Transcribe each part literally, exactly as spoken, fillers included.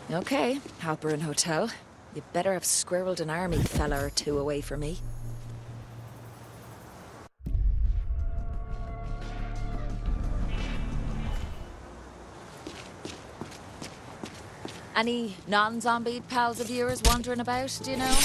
Okay, Halperin Hotel. You better have squirreled an army fella or two away from me. Any non-zombied pals of yours wandering about, do you know?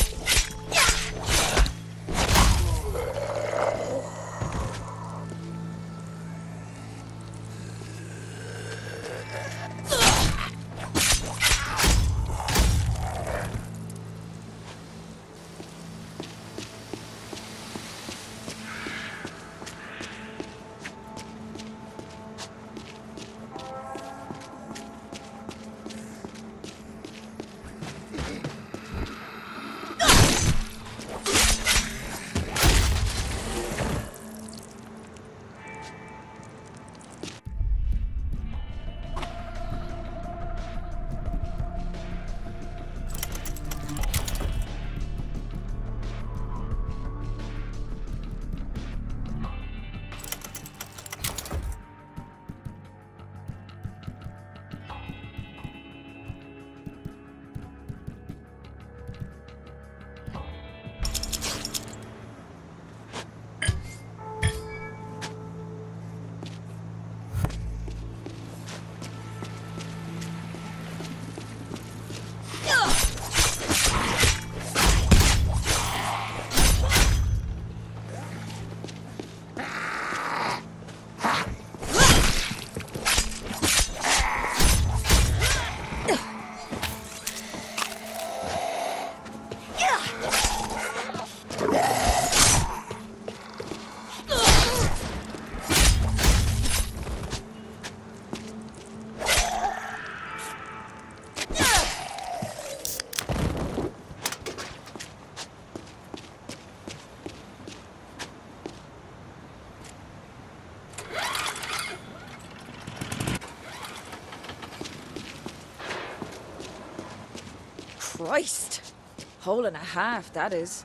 Christ! Hole and a half, that is.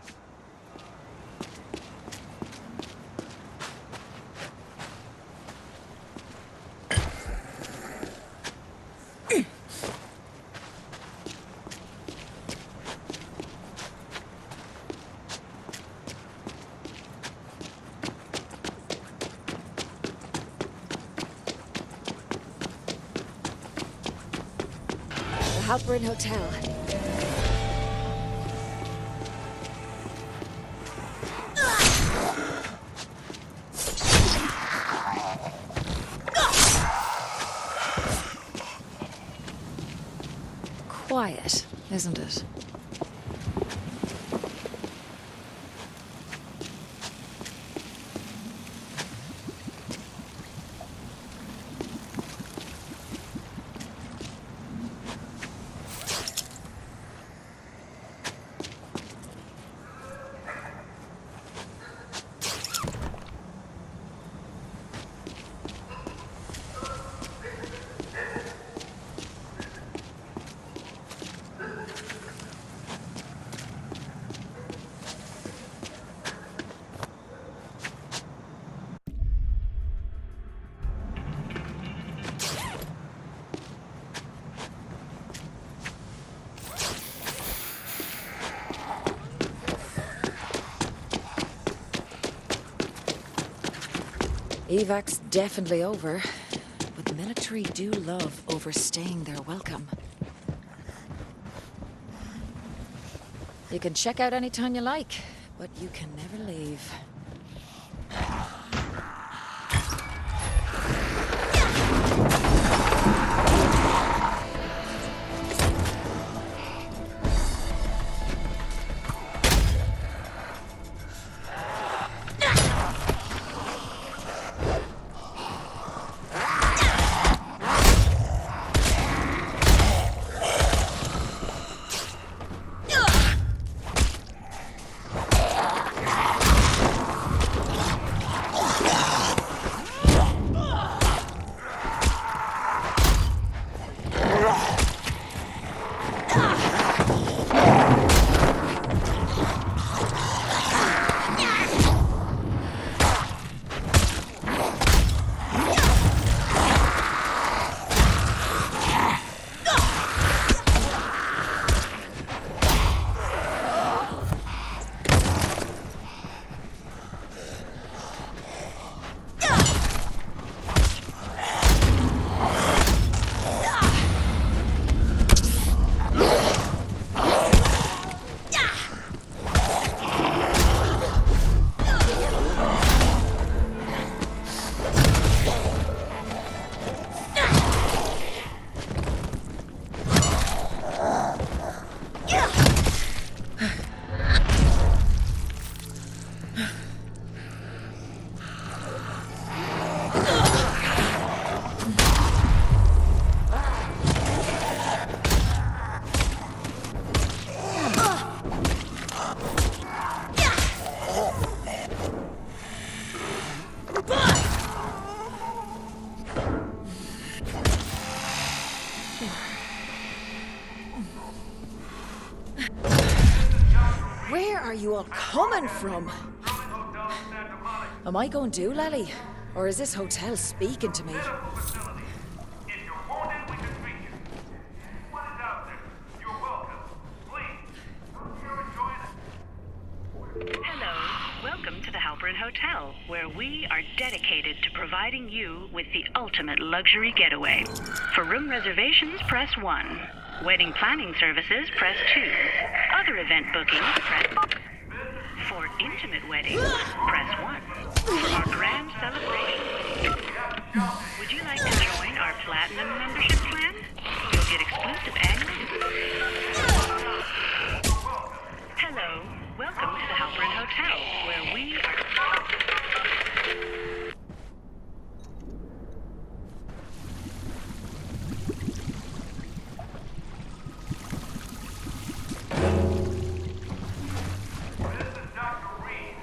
The Halperin Hotel. Quiet, isn't it? Evac's definitely over, but the military do love overstaying their welcome. You can check out anytime you like, but you can never leave. you all coming from? Am I going to, Lally? Or is this hotel speaking to me? Welcome to the Halperin Hotel, where we are dedicated to providing you with the ultimate luxury getaway. For room reservations, press one. Wedding planning services, press two. Other event bookings, press... For intimate weddings, press one. For our grand celebration, would you like to join our Platinum membership plan? You'll get exclusive annual... Hello. Welcome to the Halperin Hotel, where we are... This is Doctor Reed.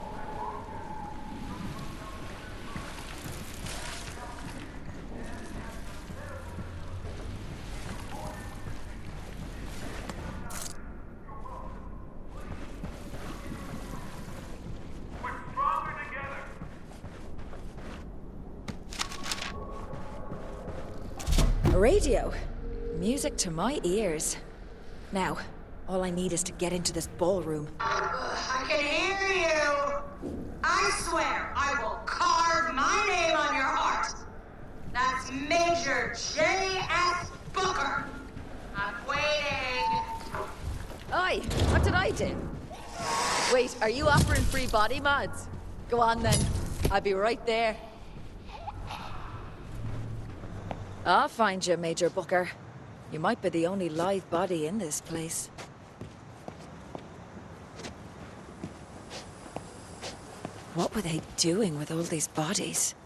A radio. Music to my ears. Now, all I need is to get into this ballroom. I can hear you. I swear I will carve my name on your heart. That's Major J S Booker. I'm waiting. Oi, what did I do? Wait, are you offering free body mods? Go on then. I'll be right there. I'll find you, Major Booker. You might be the only live body in this place. What were they doing with all these bodies?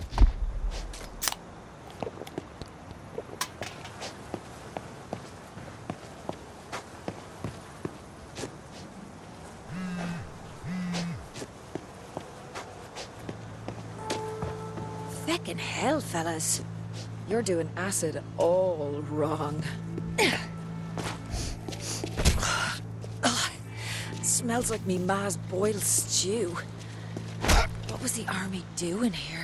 Feckin' hell, fellas. You're doing acid all wrong. Ugh. Smells like me ma's boiled stew. What was the army doing here?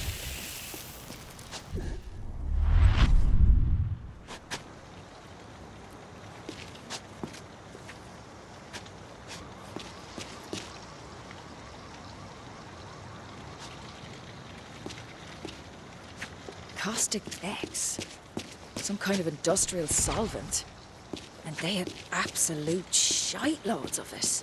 Caustic X. Some kind of industrial solvent. And they had absolute shiteloads of it.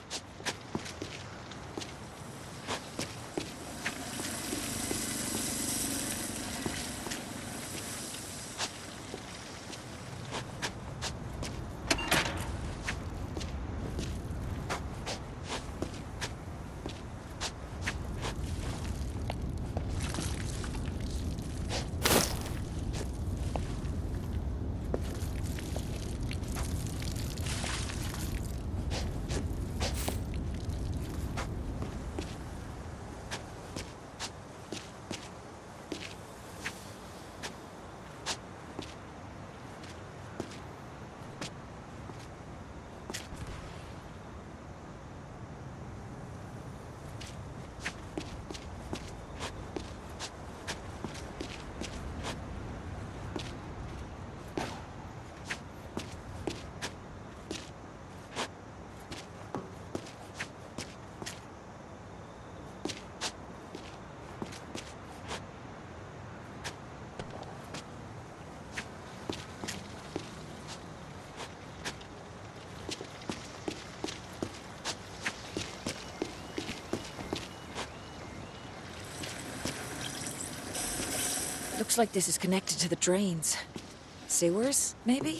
Looks like this is connected to the drains. Sewers, maybe?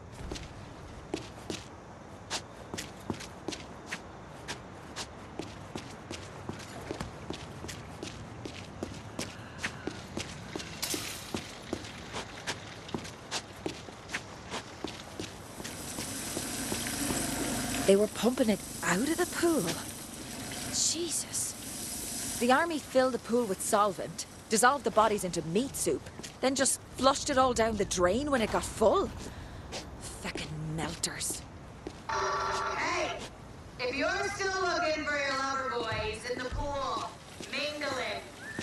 They were pumping it out of the pool. Jesus. The army filled the pool with solvent, dissolved the bodies into meat soup, then just flushed it all down the drain when it got full. Feckin' melters. Hey, If you're still looking for your lover boy, he's in the pool, mingling.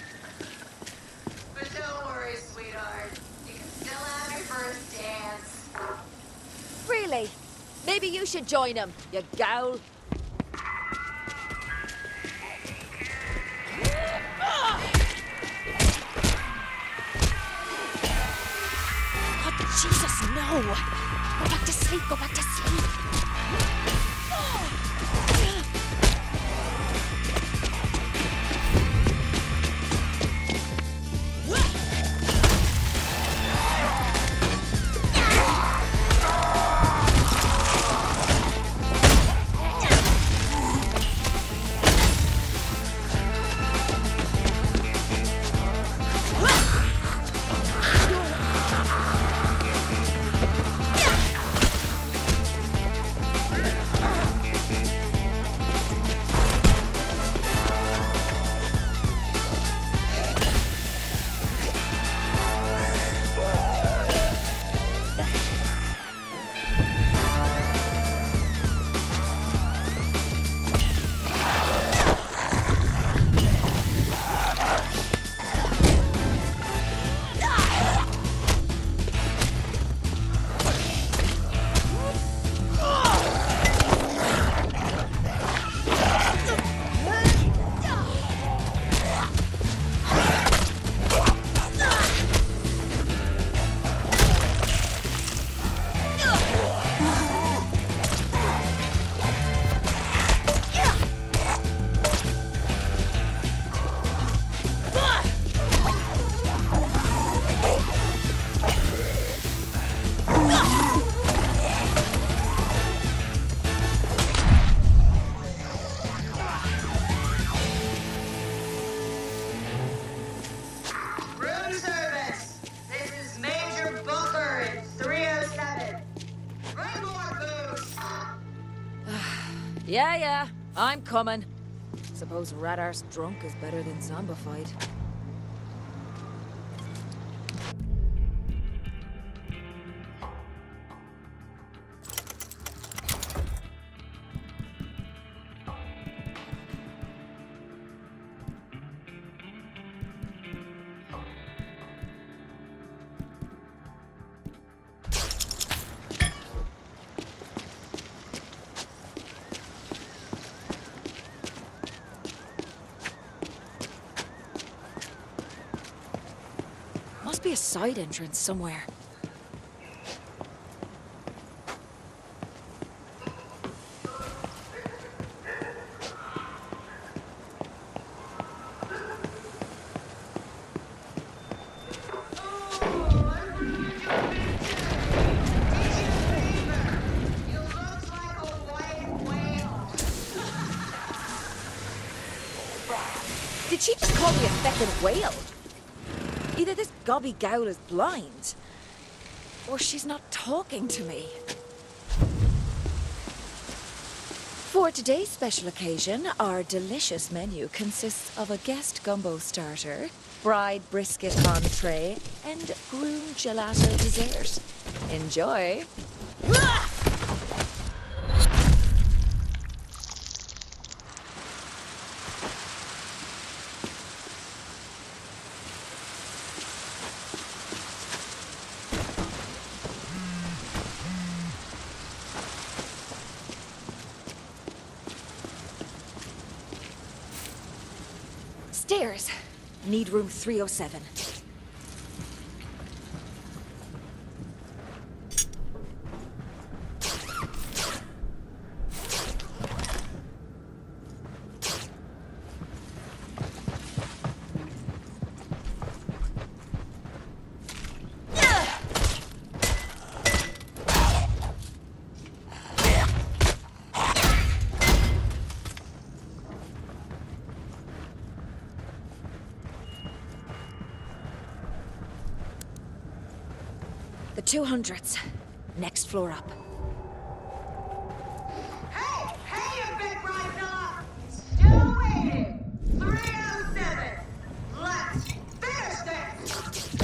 But don't worry, sweetheart. You can still have your first dance. Really? Maybe you should join him, you gowl. Oh, Jesus, no! Go back to sleep, go back to sleep. Room service. This is Major Booker in three oh seven. Bring more booze. Yeah, yeah, I'm coming. Suppose rat arse drunk is better than zombified. Must be a side entrance somewhere. Did she just call me a feckin' whale? Either this gobby gowl is blind, or she's not talking to me. For today's special occasion, our delicious menu consists of a guest gumbo starter, bride brisket entree, and groom gelato dessert. Enjoy! Stairs. Need room three oh seven. The two hundreds. Next floor up. Hey! Hey, you big bright fella! Still waiting! three oh seven! Let's finish this!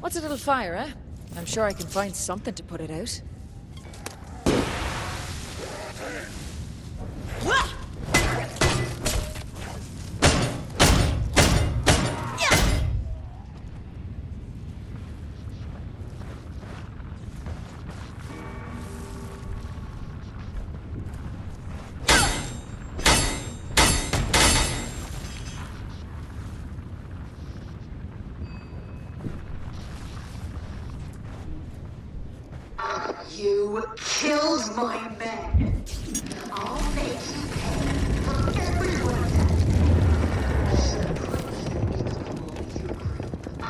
What's a little fire, eh? I'm sure I can find something to put it out. You killed my men. I'll make you pay for everyone that should put you into the hole you grew.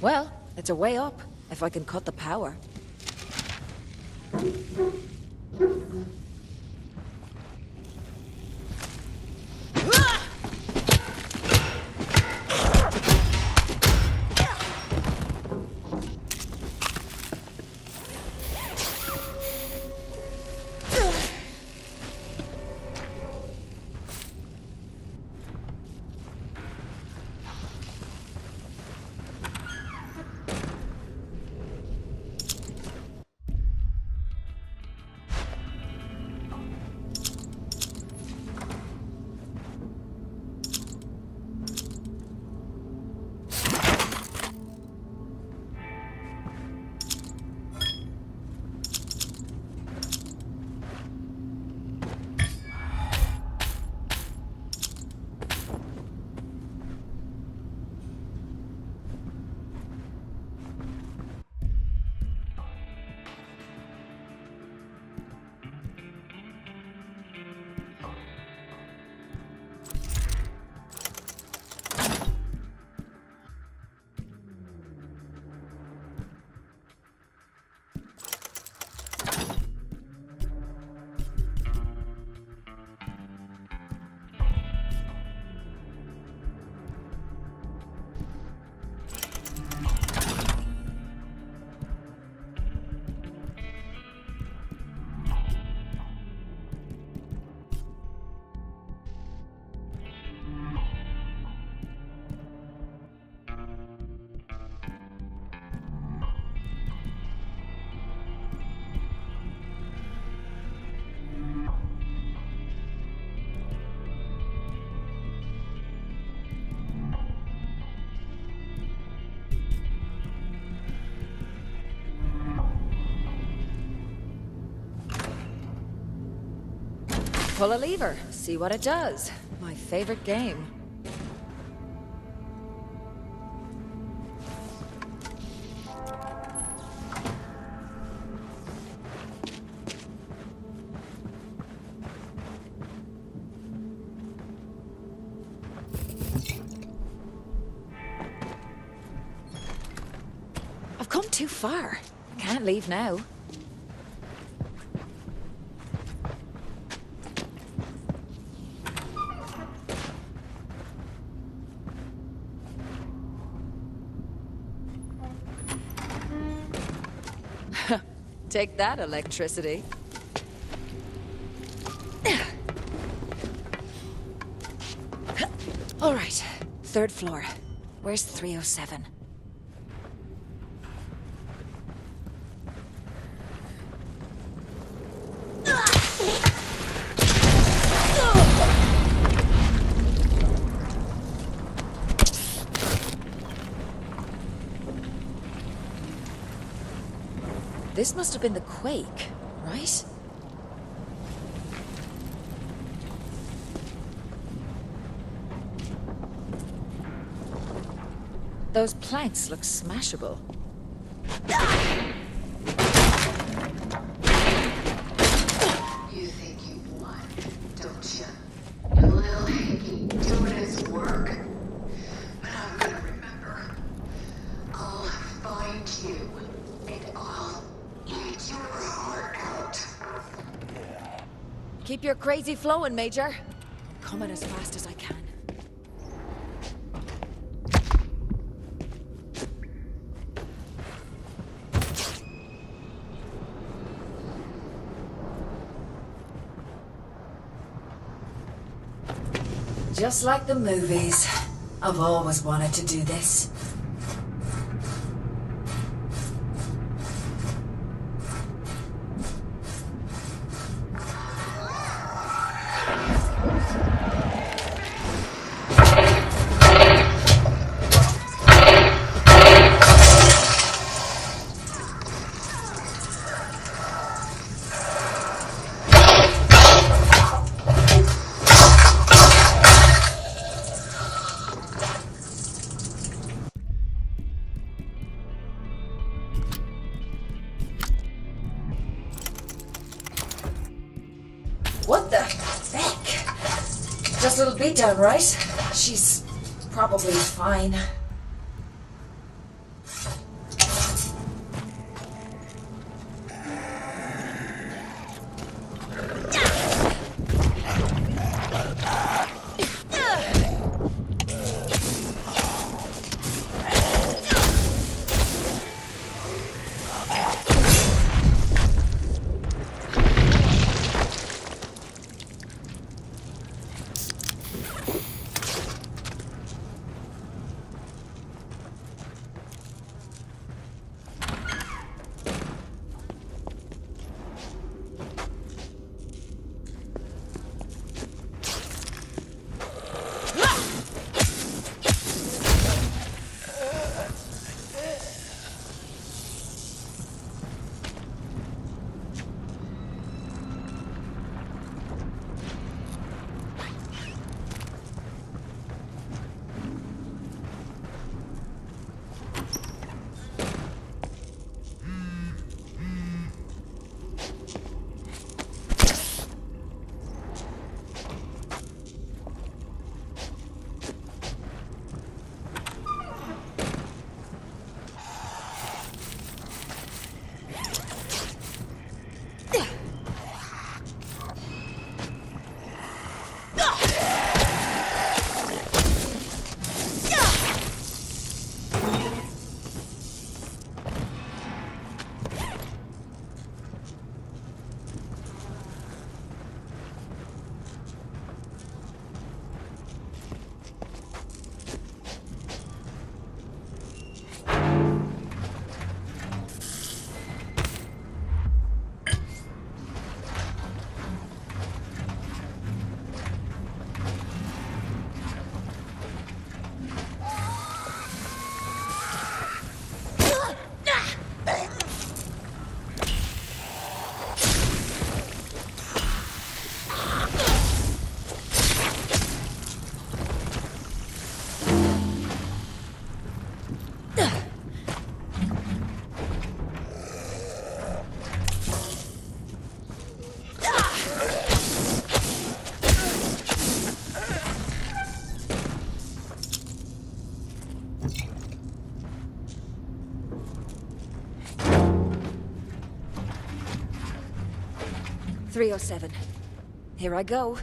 Well, it's a way up, if I can cut the power. Pull a lever, see what it does. My favorite game. I've come too far. Can't leave now. Take that, electricity. All right, third floor. Where's three oh seven? This must have been the quake, right? Those planks look smashable. You think you've won, don't you? Your little hickey doing his work. But I'm gonna remember. I'll find you, and I'll eat your heart out. Keep your crazy flowing, Major. I'm coming as fast as I can. Just like the movies. I've always wanted to do this. What the heck? Just a little beatdown, right? She's probably fine. three oh seven. Here I go.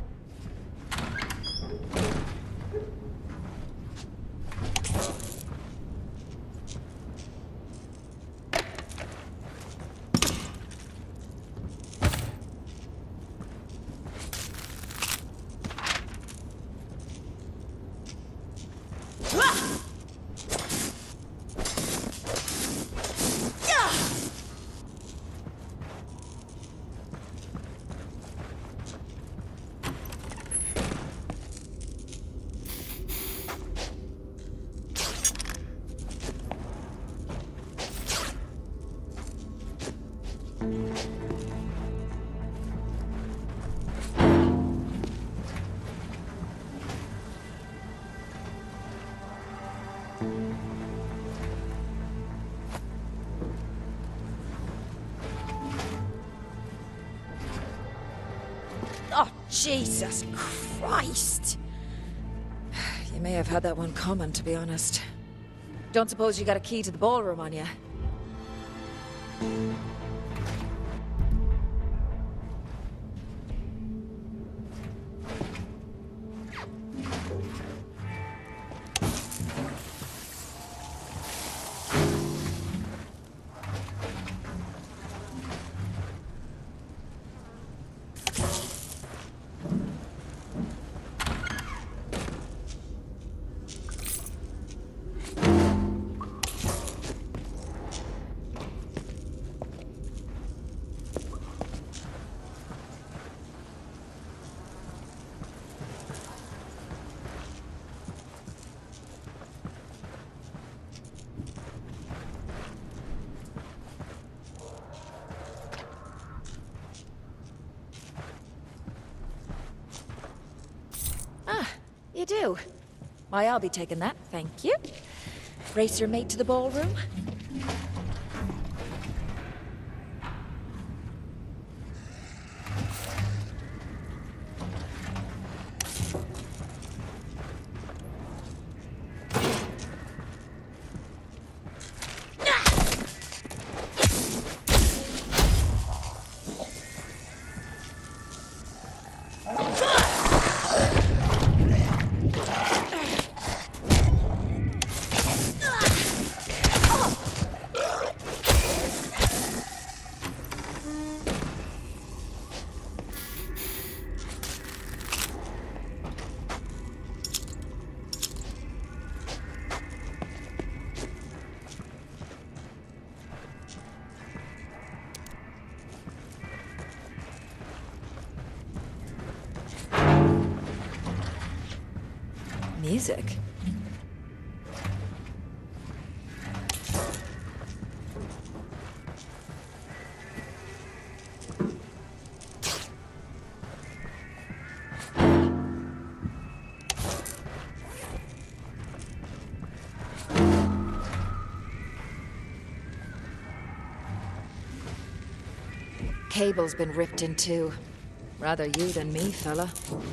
Oh, Jesus Christ! You may have had that one coming, to be honest. Don't suppose you got a key to the ballroom on you? You do? Why, I'll be taking that, thank you. Race your mate to the ballroom? Music. Cable's been ripped in two. Rather you than me, fella.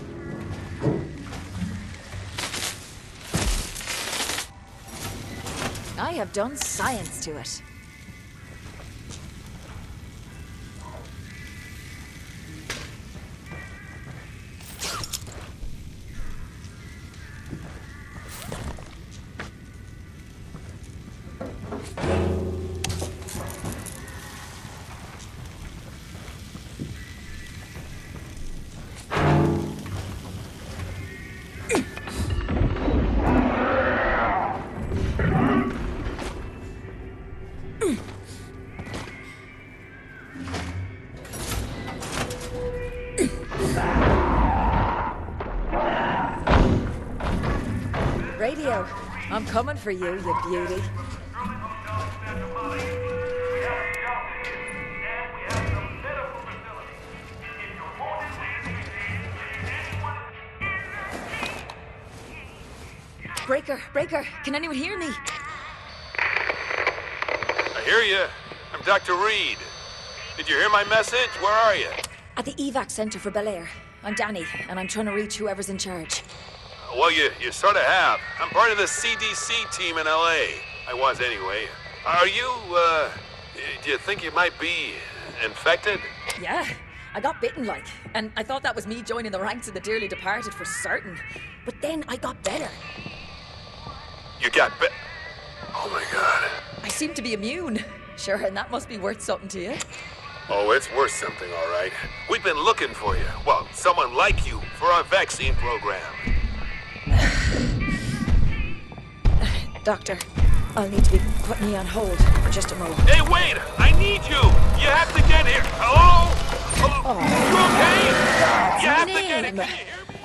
I have done science to it. Radio, I'm coming for you, you beauty. Breaker, Breaker, can anyone hear me? I hear you. I'm Doctor Reed. Did you hear my message? Where are you? At the evac center for Bel Air. I'm Danny, and I'm trying to reach whoever's in charge. Well, you, you sort of have. I'm part of the C D C team in L A. I was anyway. Are you, uh, do you think you might be infected? Yeah, I got bitten, like, and I thought that was me joining the ranks of the dearly departed for certain. But then I got better. You got bit. Oh my god. I seem to be immune. Sure, and that must be worth something to you. Oh, it's worth something, all right. We've been looking for you. Well, someone like you for our vaccine program. Doctor, I'll need to be putting you on hold for just a moment. Hey, wait! I need you! You have to get here! Hello? Hello? Oh. You okay? You have to get name. here! Can you hear me?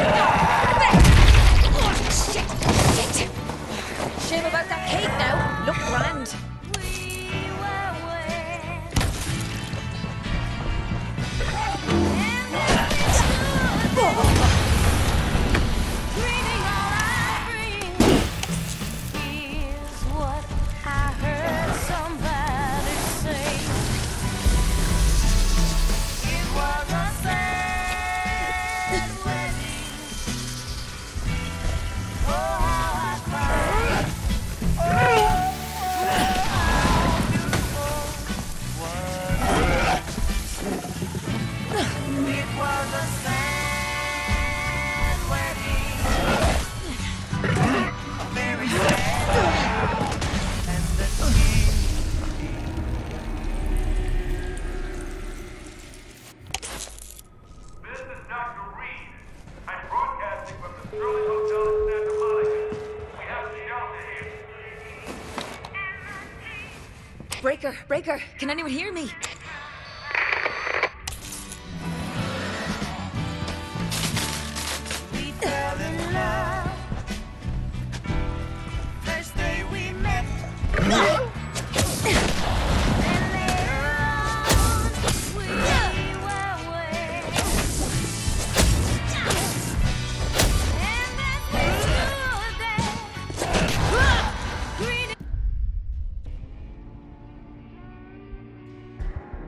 Oh, shit! Shit! Shame about that cake now. Look grand. Breaker, Breaker, can anyone hear me? We fell in love. First day we met. And later on, we were away. And then we stood there. Greeting.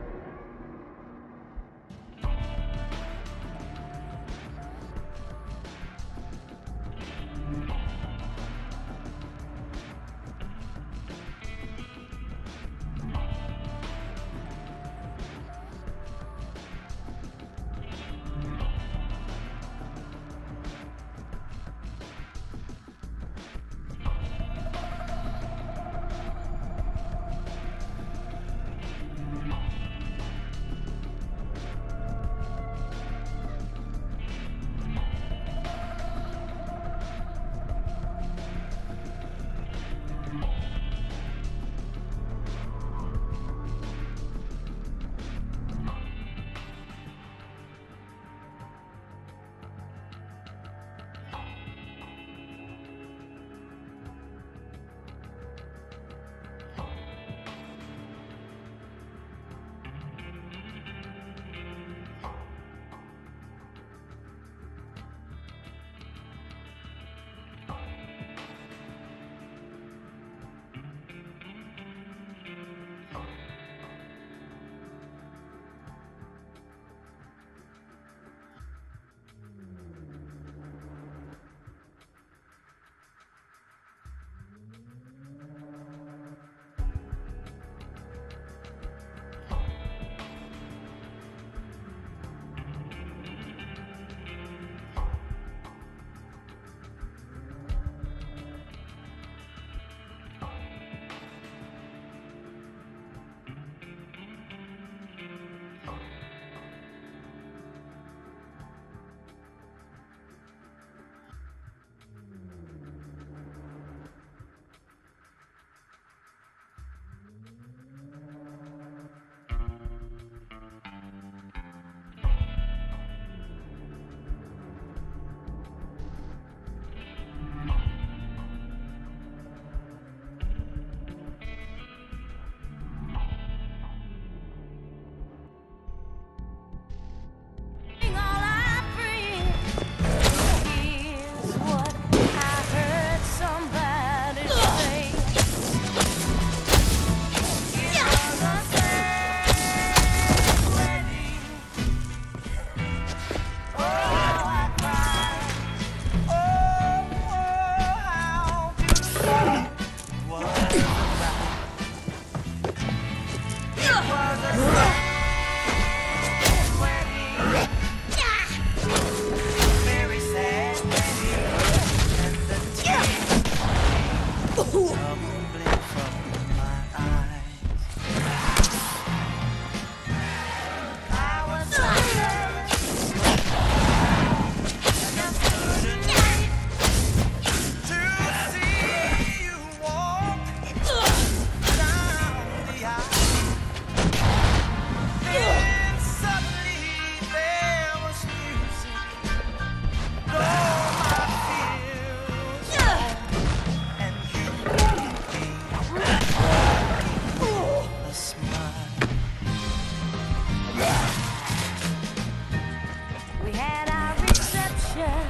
reception.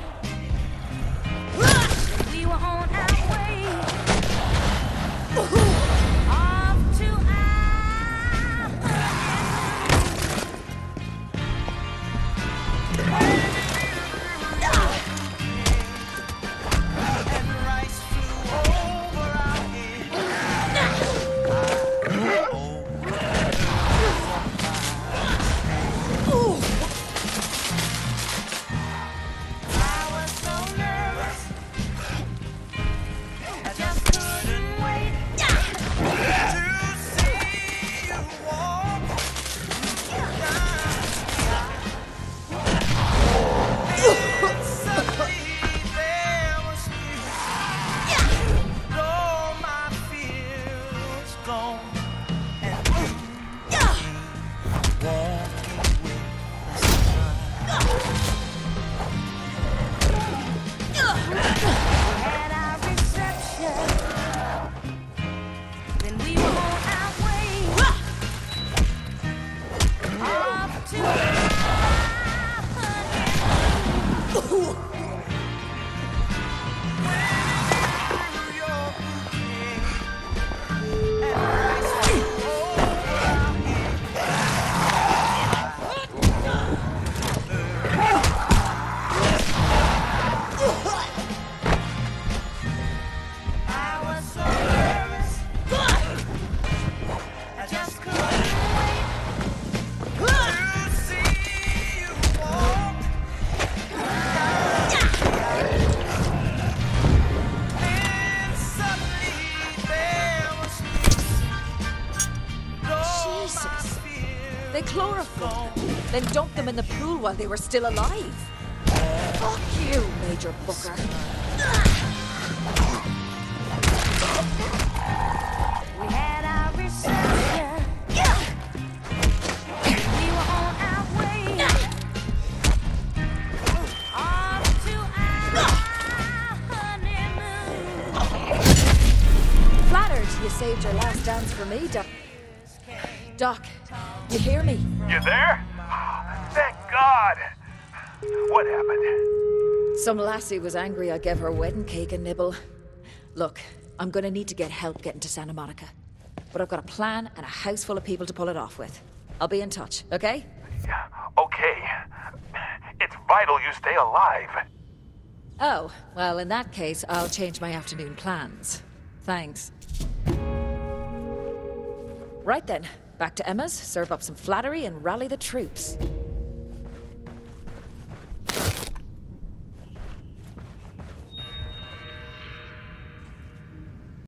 We were on our way off to They chloroformed them, then dumped them in the pool while they were still alive. Fuck you, Major Booker. we had our reception. We were on our way off to our honeymoon. Flattered you saved your last dance for me, Doc. Doc, you hear me? You there? Thank God. What happened? Some lassie was angry I gave her wedding cake a nibble. Look, I'm gonna need to get help getting to Santa Monica. But I've got a plan and a house full of people to pull it off with. I'll be in touch, okay? Yeah, okay. It's vital you stay alive. Oh, well, in that case, I'll change my afternoon plans. Thanks. Right then, back to Emma's, serve up some flattery and rally the troops.